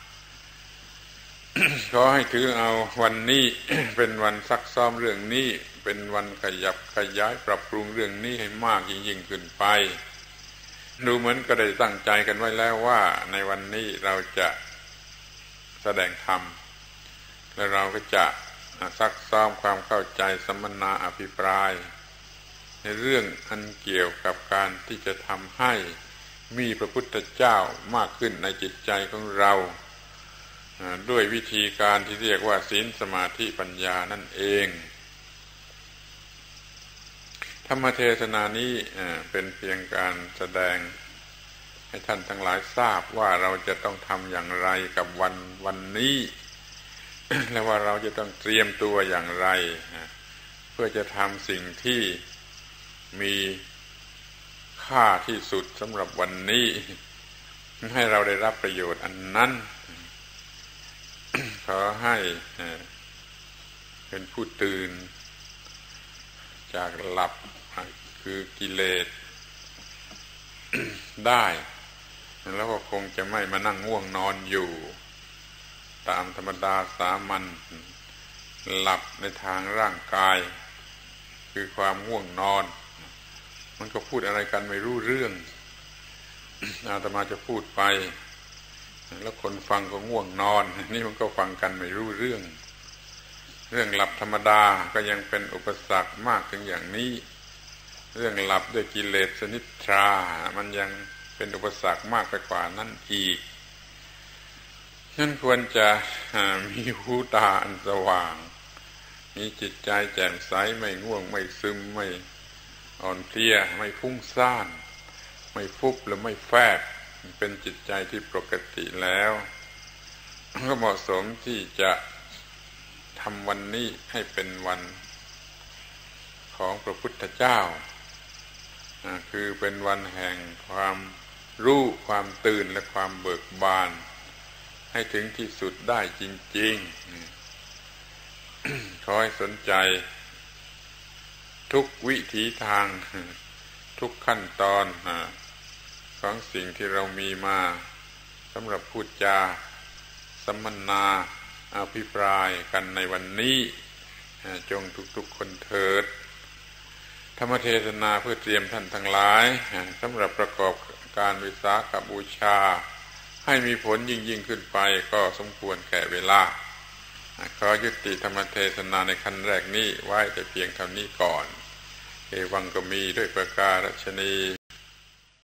Speaker 1: ขอให้ถือเอาวันนี้ เป็นวันซักซ้อมเรื่องนี้เป็นวันขยับขยายปรับปรุงเรื่องนี้ให้มากยิ่งยิ่งขึ้นไปดูเหมือนก็ได้ตั้งใจกันไว้แล้วว่าในวันนี้เราจะแสดงธรรมและเราก็จะซักซ้อมความเข้าใจสัมมนาอภิปรายในเรื่องอันเกี่ยวกับการที่จะทำให้มีพระพุทธเจ้ามากขึ้นในจิตใจของเราด้วยวิธีการที่เรียกว่าศีลสมาธิปัญญานั่นเองธรรมเทศนานี้เป็นเพียงการแสดงให้ท่านทั้งหลายทราบว่าเราจะต้องทำอย่างไรกับวันวันนี้ และว่าเราจะต้องเตรียมตัวอย่างไรเพื่อจะทำสิ่งที่มีค่าที่สุดสำหรับวันนี้ให้เราได้รับประโยชน์อันนั้น ขอให้เป็นผู้ตื่นจากหลับคือกิเลส ได้แล้วก็คงจะไม่มานั่งง่วงนอนอยู่ตามธรรมดาสามัญหลับในทางร่างกายคือความง่วงนอนมันก็พูดอะไรกันไม่รู้เรื่องอาตมาจะพูดไปแล้วคนฟังก็ง่วงนอนนี่มันก็ฟังกันไม่รู้เรื่องเรื่องหลับธรรมดาก็ยังเป็นอุปสรรคมากถึงอย่างนี้เรื่องหลับด้วยกิเลสนิทรามันยังเป็นอุปสรรคมากไปกว่านั้นอีกนั่นควรจะมีหูตาอันสว่างมีจิตใจแจ่มใสไม่ง่วงไม่ซึมไม่อ่อนเพลียไม่ฟุ้งซ่านไม่ฟุบหรือไม่แฟบเป็นจิตใจที่ปกติแล้วก็เหมาะสมที่จะทำวันนี้ให้เป็นวันของพระพุทธเจ้าคือเป็นวันแห่งความรู้ความตื่นและความเบิกบานให้ถึงที่สุดได้จริงๆ ขอให้สนใจทุกวิถีทางทุกขั้นตอนของสิ่งที่เรามีมาสำหรับพูดจาสัมมนาอภิปรายกันในวันนี้จงทุกๆคนเถิดธรรมเทศนาเพื่อเตรียมท่านทั้งหลายสำหรับประกอบการวิสาขบูชาให้มีผลยิ่งยิ่งขึ้นไปก็สมควรแก่เวลาขอยุติธรรมเทศนาในขั้นแรกนี้ไว้แต่เพียงเท่านี้ก่อนเอวังก็มีด้วยประการฉะนี้